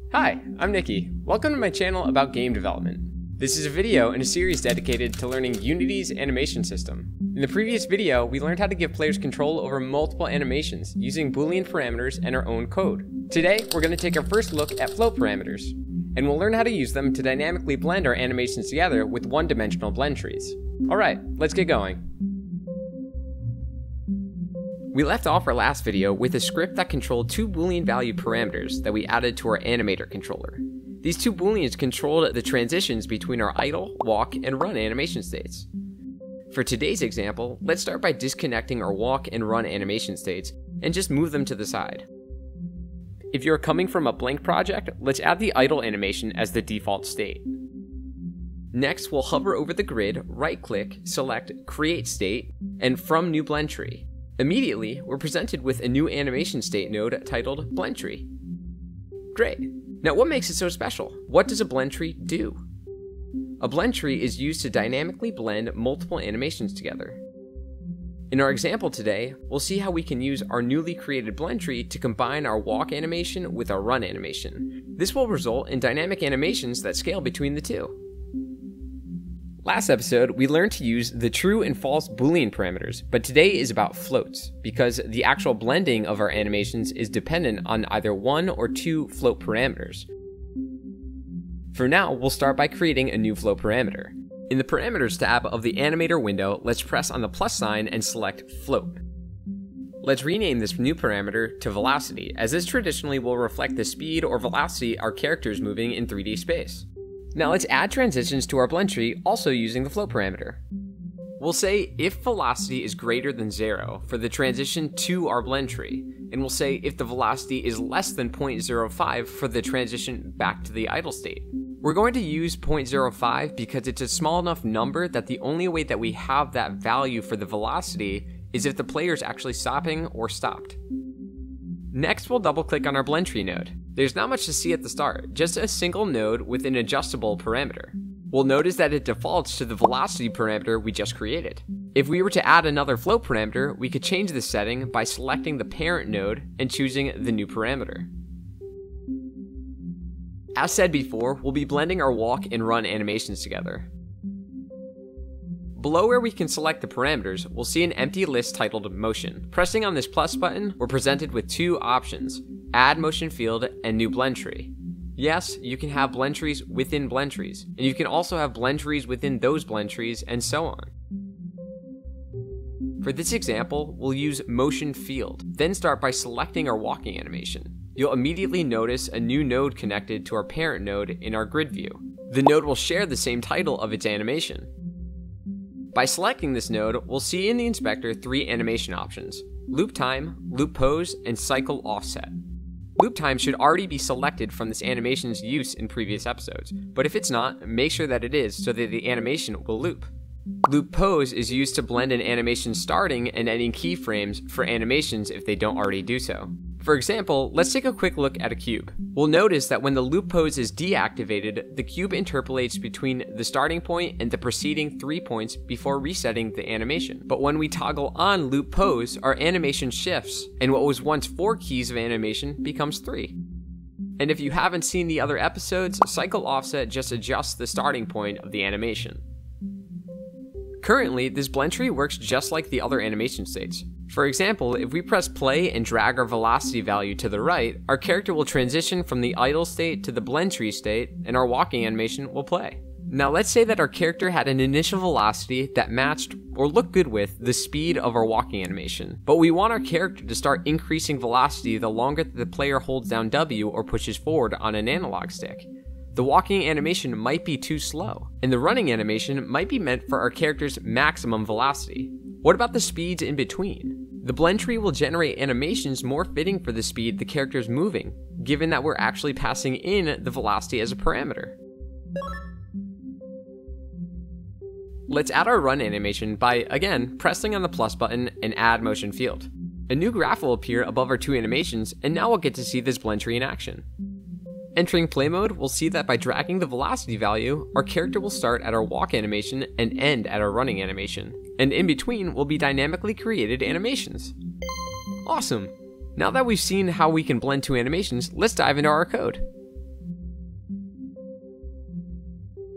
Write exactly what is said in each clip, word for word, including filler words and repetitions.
Hi, I'm Nikki. Welcome to my channel about game development. This is a video in a series dedicated to learning Unity's animation system. In the previous video, we learned how to give players control over multiple animations using Boolean parameters and our own code. Today, we're going to take our first look at float parameters, and we'll learn how to use them to dynamically blend our animations together with one-dimensional blend trees. Alright, let's get going. We left off our last video with a script that controlled two Boolean value parameters that we added to our animator controller. These two Booleans controlled the transitions between our idle, walk, and run animation states. For today's example, let's start by disconnecting our walk and run animation states and just move them to the side. If you're coming from a blank project, let's add the idle animation as the default state. Next, we'll hover over the grid, right-click, select Create State, and From New Blend Tree. Immediately, we're presented with a new animation state node titled Blend Tree. Great! Now what makes it so special? What does a blend tree do? A blend tree is used to dynamically blend multiple animations together. In our example today, we'll see how we can use our newly created blend tree to combine our walk animation with our run animation. This will result in dynamic animations that scale between the two. Last episode, we learned to use the true and false Boolean parameters, but today is about floats, because the actual blending of our animations is dependent on either one or two float parameters. For now, we'll start by creating a new float parameter. In the Parameters tab of the Animator window, let's press on the plus sign and select Float. Let's rename this new parameter to Velocity, as this traditionally will reflect the speed or velocity our character is moving in three D space. Now let's add transitions to our blend tree, also using the float parameter. We'll say if velocity is greater than zero for the transition to our blend tree, and we'll say if the velocity is less than zero point zero five for the transition back to the idle state. We're going to use zero point zero five because it's a small enough number that the only way that we have that value for the velocity is if the player is actually stopping or stopped. Next, we'll double click on our blend tree node. There's not much to see at the start, just a single node with an adjustable parameter. We'll notice that it defaults to the velocity parameter we just created. If we were to add another float parameter, we could change this setting by selecting the parent node and choosing the new parameter. As said before, we'll be blending our walk and run animations together. Below where we can select the parameters, we'll see an empty list titled Motion. Pressing on this plus button, we're presented with two options: Add Motion Field and New Blend Tree. Yes, you can have blend trees within blend trees, and you can also have blend trees within those blend trees, and so on. For this example, we'll use Motion Field, then start by selecting our walking animation. You'll immediately notice a new node connected to our parent node in our grid view. The node will share the same title of its animation. By selecting this node, we'll see in the inspector three animation options: Loop Time, Loop Pose, and Cycle Offset. Loop Time should already be selected from this animation's use in previous episodes, but if it's not, make sure that it is so that the animation will loop. Loop Pose is used to blend an animation starting and ending keyframes for animations if they don't already do so. For example, let's take a quick look at a cube. We'll notice that when the loop pose is deactivated, the cube interpolates between the starting point and the preceding three points before resetting the animation. But when we toggle on loop pose, our animation shifts, and what was once four keys of animation becomes three. And if you haven't seen the other episodes, Cycle Offset just adjusts the starting point of the animation. Currently, this blend tree works just like the other animation states. For example, if we press play and drag our velocity value to the right, our character will transition from the idle state to the blend tree state, and our walking animation will play. Now let's say that our character had an initial velocity that matched or looked good with the speed of our walking animation, but we want our character to start increasing velocity the longer that the player holds down W or pushes forward on an analog stick. The walking animation might be too slow, and the running animation might be meant for our character's maximum velocity. What about the speeds in between? The blend tree will generate animations more fitting for the speed the character is moving, given that we're actually passing in the velocity as a parameter. Let's add our run animation by, again, pressing on the plus button and add motion field. A new graph will appear above our two animations, and now we'll get to see this blend tree in action. Entering play mode, we'll see that by dragging the velocity value, our character will start at our walk animation and end at our running animation, and in between will be dynamically created animations. Awesome! Now that we've seen how we can blend two animations, let's dive into our code.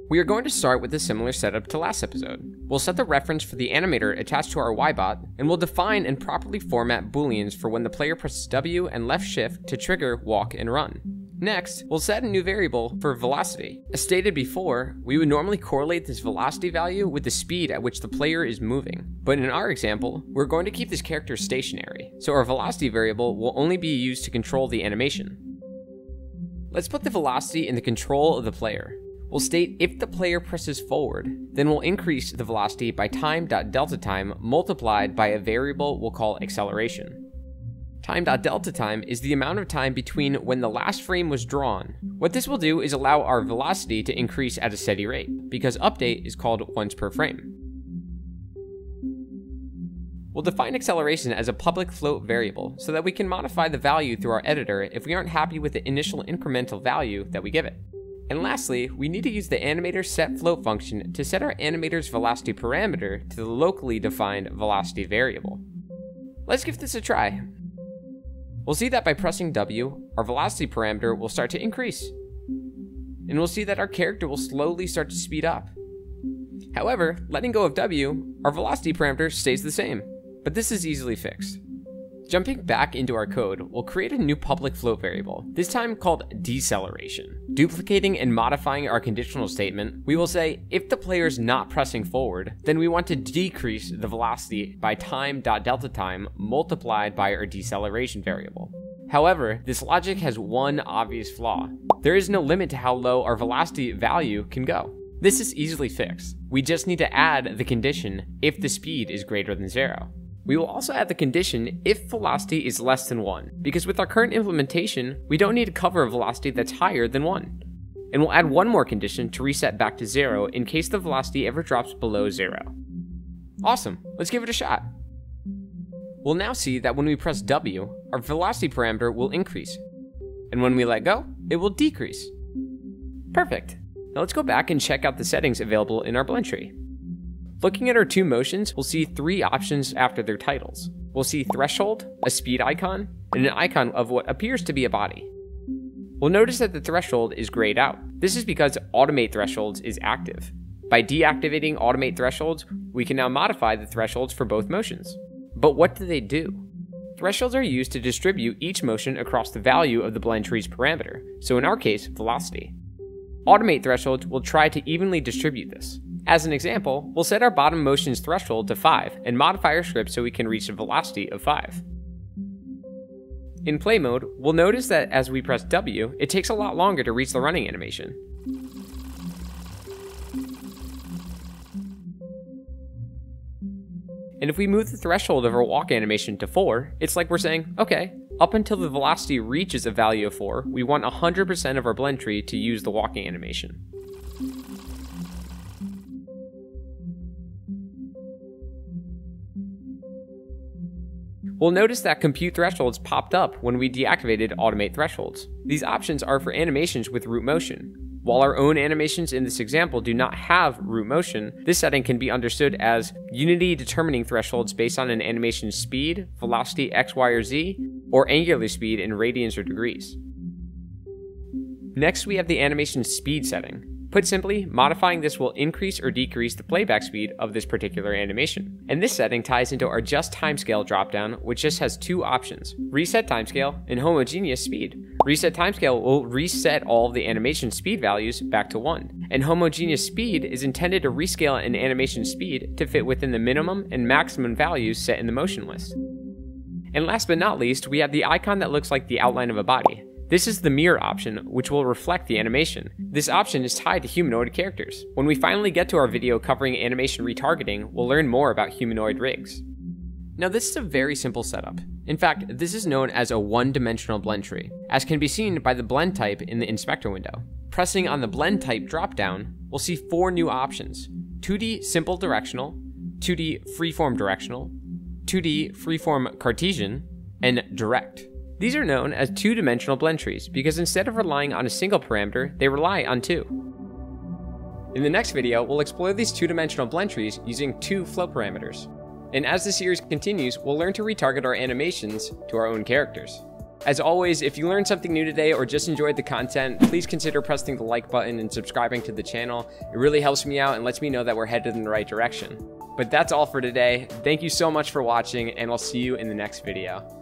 We are going to start with a similar setup to last episode. We'll set the reference for the animator attached to our Y-bot, and we'll define and properly format booleans for when the player presses W and left shift to trigger walk and run. Next, we'll set a new variable for velocity. As stated before, we would normally correlate this velocity value with the speed at which the player is moving. But in our example, we're going to keep this character stationary, so our velocity variable will only be used to control the animation. Let's put the velocity in the control of the player. We'll state if the player presses forward, then we'll increase the velocity by Time.DeltaTime multiplied by a variable we'll call acceleration. Time.DeltaTime is the amount of time between when the last frame was drawn. What this will do is allow our velocity to increase at a steady rate, because update is called once per frame. We'll define acceleration as a public float variable so that we can modify the value through our editor if we aren't happy with the initial incremental value that we give it. And lastly, we need to use the animator setFloat function to set our animator's velocity parameter to the locally defined velocity variable. Let's give this a try. We'll see that by pressing W, our velocity parameter will start to increase. And we'll see that our character will slowly start to speed up. However, letting go of W, our velocity parameter stays the same, but this is easily fixed. Jumping back into our code, we'll create a new public float variable, this time called deceleration. Duplicating and modifying our conditional statement, we will say if the player is not pressing forward, then we want to decrease the velocity by Time.DeltaTime multiplied by our deceleration variable. However, this logic has one obvious flaw. There is no limit to how low our velocity value can go. This is easily fixed. We just need to add the condition if the speed is greater than zero. We will also add the condition if velocity is less than one, because with our current implementation, we don't need to cover a velocity that's higher than one. And we'll add one more condition to reset back to zero in case the velocity ever drops below zero. Awesome, let's give it a shot. We'll now see that when we press W, our velocity parameter will increase. And when we let go, it will decrease. Perfect. Now let's go back and check out the settings available in our blend tree. Looking at our two motions, we'll see three options after their titles. We'll see threshold, a speed icon, and an icon of what appears to be a body. We'll notice that the threshold is grayed out. This is because automate thresholds is active. By deactivating automate thresholds, we can now modify the thresholds for both motions. But what do they do? Thresholds are used to distribute each motion across the value of the blend tree's parameter, so in our case, velocity. Automate thresholds will try to evenly distribute this. As an example, we'll set our bottom motion's threshold to five and modify our script so we can reach a velocity of five. In play mode, we'll notice that as we press W, it takes a lot longer to reach the running animation. And if we move the threshold of our walk animation to four, it's like we're saying, okay, up until the velocity reaches a value of four, we want one hundred percent of our blend tree to use the walking animation. We'll notice that compute thresholds popped up when we deactivated automate thresholds. These options are for animations with root motion. While our own animations in this example do not have root motion, this setting can be understood as Unity determining thresholds based on an animation's speed, velocity x, y, or z, or angular speed in radians or degrees. Next, we have the animation speed setting. Put simply, modifying this will increase or decrease the playback speed of this particular animation. And this setting ties into our just timescale dropdown, which just has two options, reset timescale and homogeneous speed. Reset timescale will reset all of the animation speed values back to one, and homogeneous speed is intended to rescale an animation speed to fit within the minimum and maximum values set in the motion list. And last but not least, we have the icon that looks like the outline of a body. This is the mirror option, which will reflect the animation. This option is tied to humanoid characters. When we finally get to our video covering animation retargeting, we'll learn more about humanoid rigs. Now this is a very simple setup. In fact, this is known as a one-dimensional blend tree, as can be seen by the blend type in the inspector window. Pressing on the blend type dropdown, we'll see four new options: two D simple directional, two D freeform directional, two D freeform Cartesian, and direct. These are known as two-dimensional blend trees because instead of relying on a single parameter, they rely on two. In the next video, we'll explore these two-dimensional blend trees using two float parameters. And as the series continues, we'll learn to retarget our animations to our own characters. As always, if you learned something new today or just enjoyed the content, please consider pressing the like button and subscribing to the channel. It really helps me out and lets me know that we're headed in the right direction. But that's all for today. Thank you so much for watching, and I'll see you in the next video.